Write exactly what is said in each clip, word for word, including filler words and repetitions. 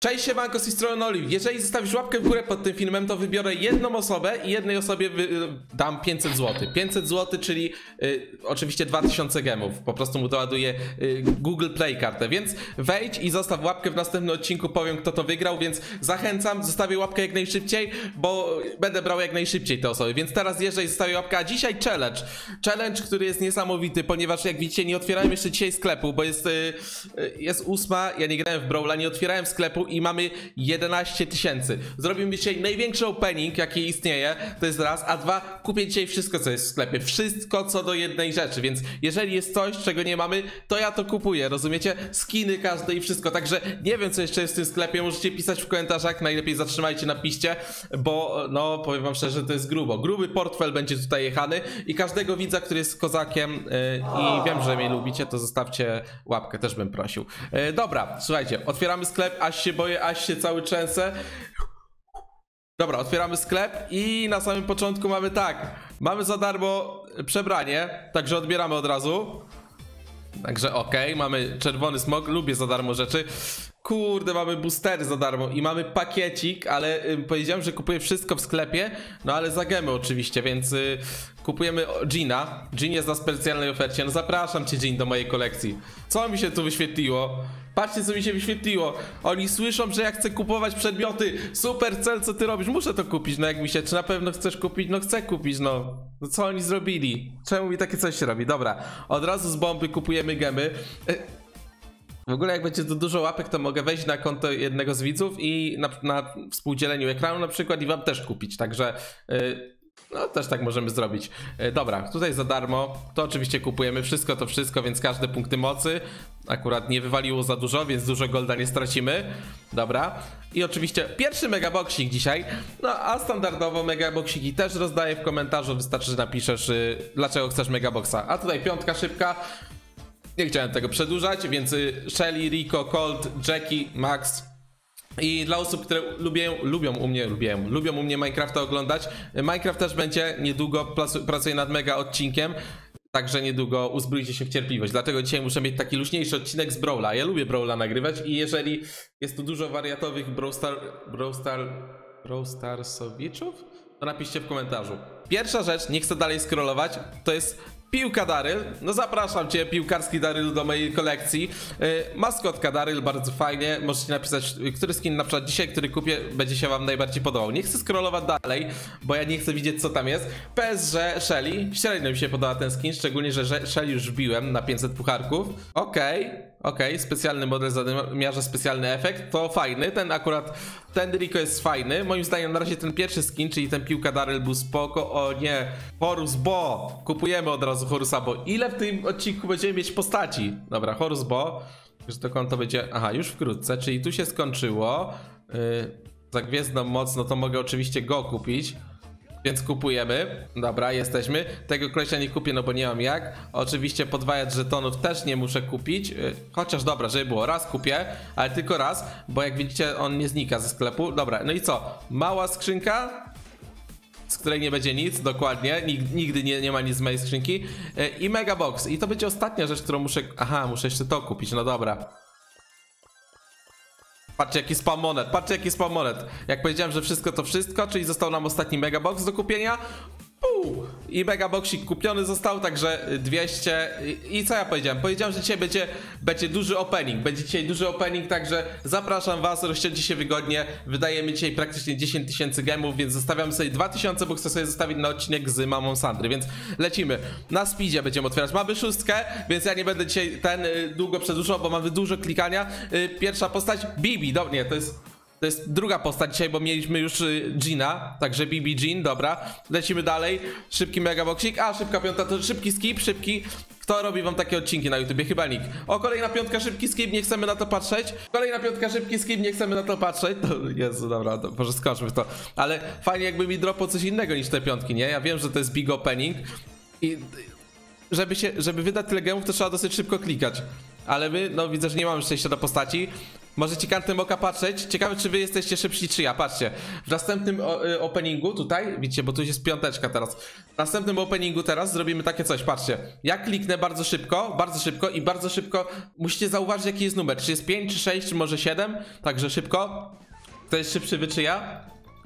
Cześć, siemanko, z tej strony Olive. Jeżeli zostawisz łapkę w górę pod tym filmem, to wybiorę jedną osobę i jednej osobie dam pięćset złotych. pięćset złotych, czyli y, oczywiście dwa tysiące gemów. Po prostu mu doładuję y, Google Play kartę, więc wejdź i zostaw łapkę. W następnym odcinku powiem, kto to wygrał, więc zachęcam, zostawię łapkę jak najszybciej, bo będę brał jak najszybciej te osoby. Więc teraz jeżeli zostawię łapkę, a dzisiaj challenge. Challenge, który jest niesamowity, ponieważ jak widzicie, nie otwierałem jeszcze dzisiaj sklepu, bo jest, y, jest ósma, ja nie grałem w Brawla, nie otwierałem sklepu i mamy jedenaście tysięcy. Zrobimy dzisiaj największy opening, jaki istnieje, to jest raz, a dwa, kupię dzisiaj wszystko, co jest w sklepie, wszystko co do jednej rzeczy, więc jeżeli jest coś, czego nie mamy, to ja to kupuję, rozumiecie? Skiny każde i wszystko, także nie wiem, co jeszcze jest w tym sklepie, możecie pisać w komentarzach, najlepiej zatrzymajcie, napiszcie, bo no, powiem wam szczerze, to jest grubo. Gruby portfel będzie tutaj jechany i każdego widza, który jest kozakiem yy, i wiem, że mnie lubicie, to zostawcie łapkę, też bym prosił. Yy, dobra, słuchajcie, otwieramy sklep, aż się boję, aż się cały trzęsę. Dobra, otwieramy sklep i na samym początku mamy tak. Mamy za darmo przebranie, także odbieramy od razu. Także okej, okay, mamy czerwony smog, lubię za darmo rzeczy. Kurde, mamy boostery za darmo i mamy pakiecik, ale y, powiedziałem, że kupuję wszystko w sklepie, no ale za gemy oczywiście, więc y, kupujemy Gina. Gin jest na specjalnej ofercie, no zapraszam cię, Gin, do mojej kolekcji. Co mi się tu wyświetliło? Patrzcie, co mi się wyświetliło. Oni słyszą, że ja chcę kupować przedmioty. Super cel, co ty robisz? Muszę to kupić, no jak mi się, czy na pewno chcesz kupić? No chcę kupić, no. No co oni zrobili? Czemu mi takie coś się robi? Dobra, od razu z bomby kupujemy gemy. W ogóle jak będzie tu dużo łapek, to mogę wejść na konto jednego z widzów i na, na współdzieleniu ekranu na przykład i wam też kupić, także yy, no też tak możemy zrobić. Yy, dobra, tutaj za darmo, to oczywiście kupujemy wszystko, to wszystko, więc każde punkty mocy. Akurat nie wywaliło za dużo, więc dużo golda nie stracimy. Dobra. I oczywiście pierwszy megaboksik dzisiaj. No a standardowo megaboksiki też rozdaję w komentarzu, wystarczy, że napiszesz yy, dlaczego chcesz megaboksa. A tutaj piątka szybka. Nie chciałem tego przedłużać, więc Shelly, Rico, Colt, Jackie, Max. I dla osób, które lubią, lubią u mnie, lubią, lubią u mnie Minecrafta oglądać, Minecraft też będzie niedługo, pracuję nad mega odcinkiem, także niedługo uzbrójcie się w cierpliwość. Dlatego dzisiaj muszę mieć taki luźniejszy odcinek z Brawla. Ja lubię Brawla nagrywać i jeżeli jest tu dużo wariatowych Brawl Star, Brawl Star, Brawl Starsowiczów, to napiszcie w komentarzu. Pierwsza rzecz, nie chcę dalej scrollować, to jest piłka Daryl. No zapraszam cię, piłkarski Daryl, do mojej kolekcji. Yy, maskotka Daryl, bardzo fajnie. Możecie napisać, który skin na przykład dzisiaj, który kupię, będzie się wam najbardziej podobał. Nie chcę scrollować dalej, bo ja nie chcę widzieć, co tam jest. P S G Shelly, średnio mi się podoba ten skin, szczególnie, że Shelly już wbiłem na pięćset pucharków. Okej, okay, okej, okay. Specjalny model zadymiarza, specjalny efekt, to fajny. Ten akurat, ten Rico jest fajny. Moim zdaniem na razie ten pierwszy skin, czyli ten piłka Daryl był spoko. O nie, Horus Bo, kupujemy od razu Horusa Bo. Ile w tym odcinku będziemy mieć postaci? Dobra, Horus Bo, że to konto będzie, aha, już wkrótce, czyli tu się skończyło. Yy, za gwiezdną moc, no to mogę oczywiście go kupić. Więc kupujemy. Dobra, jesteśmy. Tego kolesia nie kupię, no bo nie mam jak. Oczywiście podwajać żetonów też nie muszę kupić. Chociaż dobra, żeby było, raz kupię, ale tylko raz, bo jak widzicie on nie znika ze sklepu. Dobra, no i co? Mała skrzynka, z której nie będzie nic, dokładnie. Nigdy nie, nie ma nic z mojej skrzynki. I mega box. I to będzie ostatnia rzecz, którą muszę... Aha, muszę jeszcze to kupić, no dobra. Patrzcie jaki spam monet, patrzcie jaki spam monet. Jak powiedziałem, że wszystko to wszystko, czyli został nam ostatni megabox do kupienia. Puu. I megaboxik kupiony został, także dwieście. I, I co ja powiedziałem? Powiedziałem, że dzisiaj będzie, będzie duży opening. Będzie dzisiaj duży opening, także zapraszam was, rozsiądźcie się wygodnie. Wydajemy dzisiaj praktycznie dziesięć tysięcy gemów, więc zostawiam sobie dwa tysiące, bo chcę sobie zostawić na odcinek z mamą Sandry, więc lecimy. Na speedzie będziemy otwierać. Mamy szóstkę, więc ja nie będę dzisiaj ten y, długo przedłużał, bo mamy dużo klikania. Y, pierwsza postać, Bibi, do mnie, to jest... To jest druga postać dzisiaj, bo mieliśmy już Gina, także B B Jean, dobra. Lecimy dalej, szybki megaboxik, a szybka piąta to szybki skip, szybki. Kto robi wam takie odcinki na YouTubie? Chyba nikt. O, kolejna piątka, szybki skip, nie chcemy na to patrzeć. Kolejna piątka, szybki skip, nie chcemy na to patrzeć. To, Jezu, dobra, to może skończmy to. Ale fajnie jakby mi dropło coś innego niż te piątki, nie? Ja wiem, że to jest big opening i żeby się, żeby wydać tyle gemów, to trzeba dosyć szybko klikać. Ale my, no widzę, że nie mamy szczęścia do postaci. Możecie kantem oka patrzeć. Ciekawe, czy wy jesteście szybsi, czy ja. Patrzcie. W następnym o, y, openingu tutaj, widzicie, bo tu jest piąteczka teraz. W następnym openingu teraz zrobimy takie coś, patrzcie. Ja kliknę bardzo szybko, bardzo szybko i bardzo szybko musicie zauważyć, jaki jest numer. Czy jest pięć, czy sześć, czy może siedem. Także szybko. Kto jest szybszy, wy czy ja?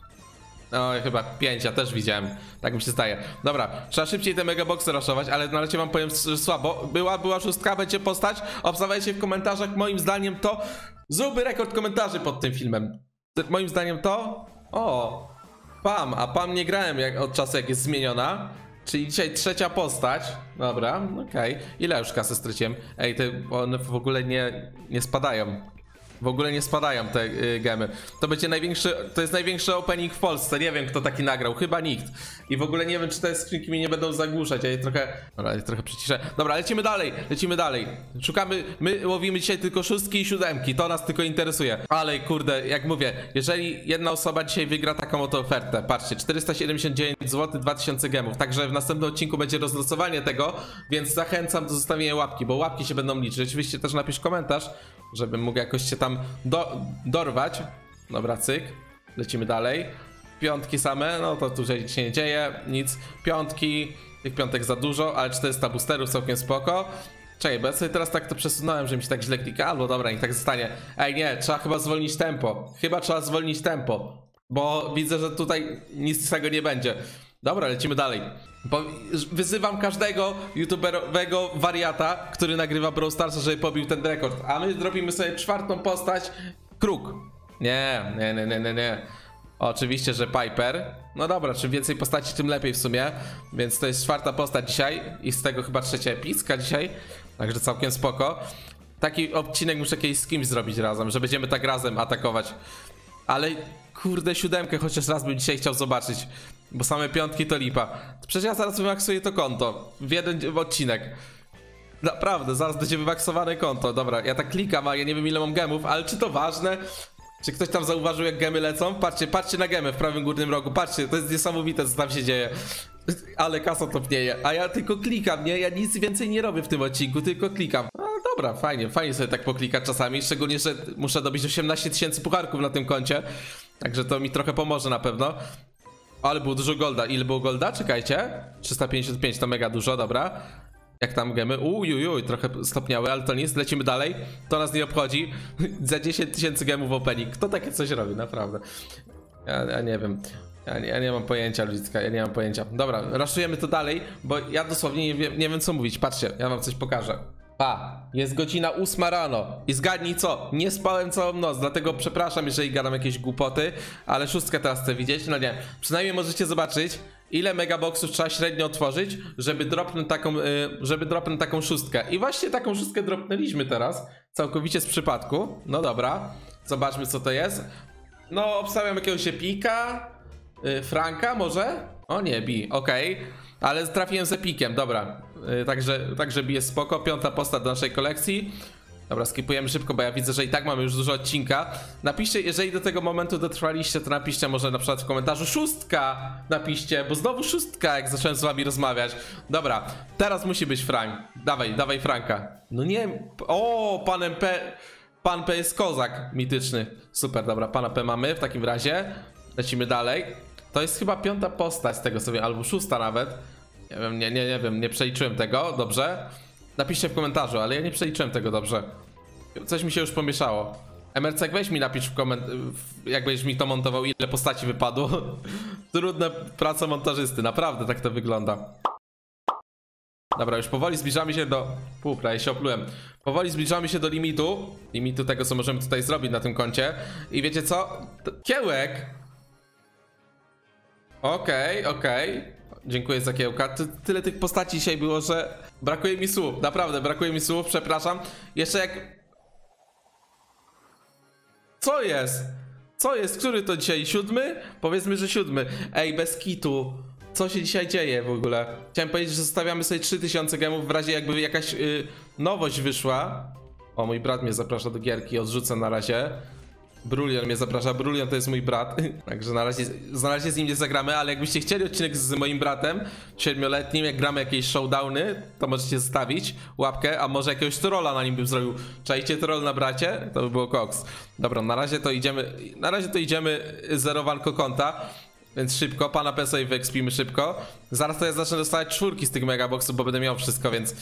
No chyba pięć, ja też widziałem. Tak mi się zdaje. Dobra, trzeba szybciej te megaboxy raszować, ale na razie wam powiem słabo. Była, była szóstka, będzie postać. Obstawiajcie w komentarzach, moim zdaniem to... Zróbmy rekord komentarzy pod tym filmem. Moim zdaniem to... O! Pam, a Pam nie grałem jak, od czasu jak jest zmieniona. Czyli dzisiaj trzecia postać. Dobra, okej. Okay. Ile już kasy straciłem? Ej, te one w ogóle nie, nie spadają. W ogóle nie spadają te y, gemy. To będzie największy, to jest największy opening w Polsce. Nie wiem, kto taki nagrał, chyba nikt. I w ogóle nie wiem, czy te skrzynki mnie nie będą zagłuszać. Ja je trochę, dobra, je trochę przyciszę. Dobra, lecimy dalej, lecimy dalej. Szukamy, my łowimy dzisiaj tylko szóstki i siódemki. To nas tylko interesuje. Ale kurde, jak mówię, jeżeli jedna osoba dzisiaj wygra taką oto ofertę, patrzcie, czterysta siedemdziesiąt dziewięć złotych, dwa tysiące gemów. Także w następnym odcinku będzie rozlosowanie tego, więc zachęcam do zostawienia łapki, bo łapki się będą liczyć. Oczywiście też napisz komentarz, żebym mógł jakoś się tam do, dorwać. Dobra, cyk. Lecimy dalej. Piątki same, no to tutaj się nie dzieje, nic. Piątki, tych piątek za dużo, ale czterysta boosterów całkiem spoko. Czekaj, bo ja sobie teraz tak to przesunąłem, że mi się tak źle klika, albo dobra, niech tak zostanie. Ej, nie, trzeba chyba zwolnić tempo. Chyba trzeba zwolnić tempo, bo widzę, że tutaj nic z tego nie będzie. Dobra, lecimy dalej. Bo wyzywam każdego youtuberowego wariata, który nagrywa Brawl Starsa, żeby pobił ten rekord. A my zrobimy sobie czwartą postać. Kruk. Nie, nie, nie, nie, nie, nie. Oczywiście, że Piper. No dobra, czym więcej postaci, tym lepiej w sumie. Więc to jest czwarta postać dzisiaj. I z tego chyba trzecia epicka dzisiaj. Także całkiem spoko. Taki odcinek muszę kiedyś z kimś zrobić razem, że będziemy tak razem atakować. Ale kurde, siódemkę chociaż raz bym dzisiaj chciał zobaczyć. Bo same piątki to lipa. Przecież ja zaraz wymaksuję to konto w jeden odcinek. Naprawdę, zaraz będzie wymaksowane konto. Dobra, ja tak klikam, a ja nie wiem, ile mam gemów. Ale czy to ważne? Czy ktoś tam zauważył, jak gemy lecą? Patrzcie, patrzcie na gemę w prawym górnym rogu. Patrzcie, to jest niesamowite, co tam się dzieje. Ale kasa topnieje. A ja tylko klikam, nie? Ja nic więcej nie robię w tym odcinku, tylko klikam. A dobra, fajnie, fajnie sobie tak poklikać czasami. Szczególnie, że muszę dobić osiemnaście tysięcy pucharków na tym koncie. Także to mi trochę pomoże na pewno. Ale było dużo golda. Ile było golda? Czekajcie. trzysta pięćdziesiąt pięć to mega dużo, dobra. Jak tam gemy? Ujujuj, trochę stopniały, ale to nic. Lecimy dalej. To nas nie obchodzi. Za dziesięć tysięcy gemów opening. Kto takie coś robi? Naprawdę. Ja, ja nie wiem. Ja nie, ja nie mam pojęcia, ludzika. Ja nie mam pojęcia. Dobra, raszujemy to dalej, bo ja dosłownie nie wiem, nie wiem co mówić. Patrzcie, ja wam coś pokażę. Pa, jest godzina ósma rano i zgadnij co, nie spałem całą noc, dlatego przepraszam, jeżeli gadam jakieś głupoty, ale szóstkę teraz chcę widzieć, no nie, przynajmniej możecie zobaczyć, ile megaboxów trzeba średnio otworzyć, żeby dropnąć taką, żeby dropnąć taką szóstkę. I właśnie taką szóstkę dropnęliśmy teraz, całkowicie z przypadku. No dobra, zobaczmy co to jest. No, obstawiam jakiegoś epika, yy, Franka może? O nie, bi, okej. Okay. Ale trafiłem z epikiem, dobra. Yy, także, także bije spoko. Piąta postać do naszej kolekcji. Dobra, skipujemy szybko, bo ja widzę, że i tak mamy już dużo odcinka. Napiszcie, jeżeli do tego momentu dotrwaliście, to napiszcie może na przykład w komentarzu szóstka napiszcie, bo znowu szóstka, jak zacząłem z wami rozmawiać. Dobra, teraz musi być Frank. Dawaj, dawaj Franka. No nie, o, panem P... Pan P jest kozak mityczny. Super, dobra, pana P mamy w takim razie. Lecimy dalej. To jest chyba piąta postać z tego sobie, albo szósta nawet. Nie wiem, nie, nie, nie wiem, nie przeliczyłem tego, dobrze. Napiszcie w komentarzu, ale ja nie przeliczyłem tego dobrze. Coś mi się już pomieszało. Emercek, weź mi napisz w komentarzu, jak będziesz mi to montował, ile postaci wypadło. Trudna praca montażysty, naprawdę tak to wygląda. Dobra, już powoli zbliżamy się do... Pół, prawie się oplułem. Powoli zbliżamy się do limitu. Limitu tego, co możemy tutaj zrobić na tym koncie. I wiecie co? Kiełek! Okej, okay, okej. Okay. Dziękuję za kiełka. Ty, tyle tych postaci dzisiaj było, że brakuje mi słów. Naprawdę, brakuje mi słów, przepraszam. Jeszcze jak... Co jest? Co jest? Który to dzisiaj? Siódmy? Powiedzmy, że siódmy. Ej, bez kitu. Co się dzisiaj dzieje w ogóle? Chciałem powiedzieć, że zostawiamy sobie trzy tysiące gemów w razie jakby jakaś yy, nowość wyszła. O, mój brat mnie zaprasza do gierki, odrzucę na razie. Brulion mnie zaprasza, Brulion to jest mój brat, także na razie, na razie z nim nie zagramy, ale jakbyście chcieli odcinek z moim bratem siedmioletnim, jak gramy jakieś showdowny, to możecie zostawić łapkę, a może jakiegoś trolla na nim bym zrobił. Czajcie troll na bracie? To by było koks. Dobra, na razie to idziemy, na razie to idziemy zerowanko konta, więc szybko, pana P sobie wyekspimy szybko. Zaraz to ja zacznę dostawać czwórki z tych megaboxów, bo będę miał wszystko, więc...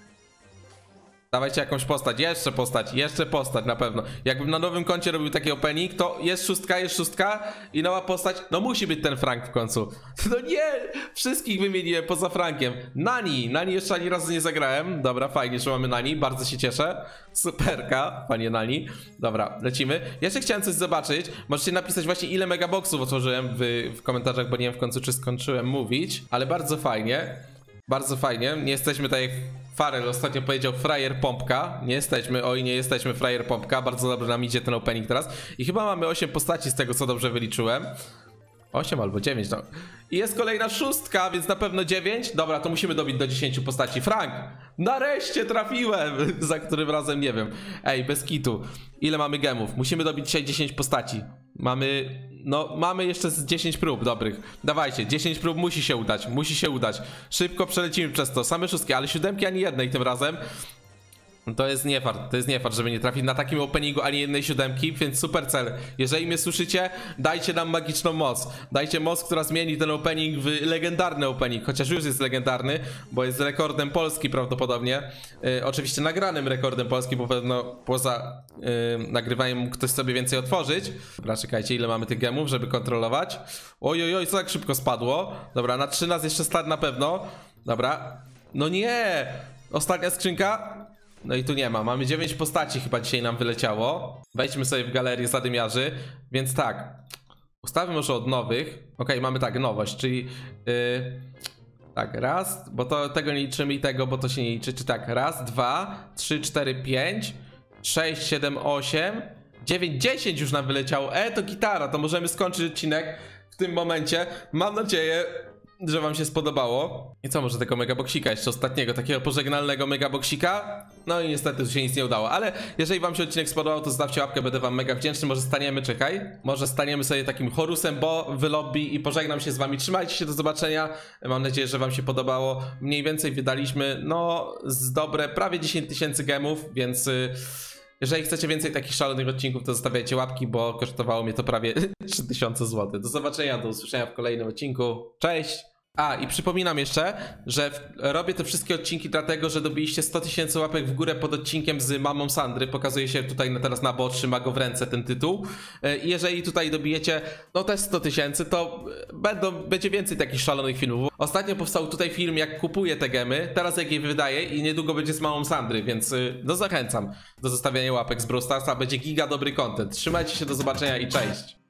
Dawajcie jakąś postać, jeszcze postać, jeszcze postać na pewno. Jakbym na nowym koncie robił taki opening, to jest szóstka, jest szóstka i nowa postać, no musi być ten Frank w końcu. No nie, wszystkich wymieniłem poza Frankiem. Nani, Nani jeszcze ani razu nie zagrałem. Dobra, fajnie, że mamy Nani, bardzo się cieszę. Superka, panie Nani. Dobra, lecimy. Jeszcze chciałem coś zobaczyć, możecie napisać właśnie ile megaboxów otworzyłem w, w komentarzach, bo nie wiem w końcu czy skończyłem mówić. Ale bardzo fajnie, bardzo fajnie, nie jesteśmy tak jak... Farel ostatnio powiedział frajer pompka. Nie jesteśmy, oj nie jesteśmy frajer pompka. Bardzo dobrze nam idzie ten opening teraz. I chyba mamy osiem postaci z tego co dobrze wyliczyłem. osiem albo dziewięć, no. I jest kolejna szóstka, więc na pewno dziewięć. Dobra, to musimy dobić do dziesięciu postaci. Frank! Nareszcie trafiłem! Za którym razem nie wiem. Ej, bez kitu. Ile mamy gemów? Musimy dobić dzisiaj dziesięć postaci. Mamy... No, mamy jeszcze z dziesięć prób dobrych. Dawajcie, dziesięć prób musi się udać. Musi się udać. Szybko przelecimy przez to. Same szóstki, ale siódemki ani jednej tym razem. To jest nie fart, to jest nie fart, żeby nie trafić na takim openingu ani jednej siódemki, więc super cel. Jeżeli mnie słyszycie, dajcie nam magiczną moc. Dajcie moc, która zmieni ten opening w legendarny opening, chociaż już jest legendarny, bo jest rekordem Polski prawdopodobnie. Yy, oczywiście nagranym rekordem Polski, bo pewno poza yy, nagrywaniem mógł ktoś sobie więcej otworzyć. Dobra, czekajcie, ile mamy tych gemów, żeby kontrolować. Oj, oj, oj, co tak szybko spadło? Dobra, na trzy nas jeszcze start na pewno. Dobra, no nie! Ostatnia skrzynka. No i tu nie ma, mamy dziewięć postaci chyba dzisiaj nam wyleciało. Wejdźmy sobie w galerię zadymiarzy. Więc tak, ustawmy może od nowych. Ok, mamy tak, nowość, czyli yy, tak, raz, bo to tego nie liczymy i tego, bo to się nie liczy. Czy tak, raz, dwa, trzy, cztery, pięć, sześć, siedem, osiem, dziewięć, dziesięć już nam wyleciało. E, to gitara, to możemy skończyć odcinek w tym momencie. Mam nadzieję, że wam się spodobało. I co, może tego megaboxika jeszcze ostatniego, takiego pożegnalnego megaboxika? No i niestety tu się nic nie udało, ale jeżeli wam się odcinek spodobał, to zostawcie łapkę, będę wam mega wdzięczny. Może staniemy, czekaj, może staniemy sobie takim Horusem, bo w lobby i pożegnam się z wami. Trzymajcie się, do zobaczenia. Mam nadzieję, że wam się podobało. Mniej więcej wydaliśmy, no, z dobre prawie dziesięć tysięcy gemów, więc... Jeżeli chcecie więcej takich szalonych odcinków, to zostawiajcie łapki, bo kosztowało mnie to prawie trzy tysiące złotych. Do zobaczenia, do usłyszenia w kolejnym odcinku. Cześć! A, i przypominam jeszcze, że w, robię te wszystkie odcinki dlatego, że dobiliście sto tysięcy łapek w górę pod odcinkiem z mamą Sandry. Pokazuje się tutaj na, teraz na bo trzyma go w ręce ten tytuł. I jeżeli tutaj dobijecie, no też sto tysięcy, to będą, będzie więcej takich szalonych filmów. Ostatnio powstał tutaj film, jak kupuję te gemy, teraz jak je wydaję i niedługo będzie z mamą Sandry, więc no zachęcam do zostawiania łapek z Brawl Starsa. Będzie giga dobry content. Trzymajcie się, do zobaczenia i cześć!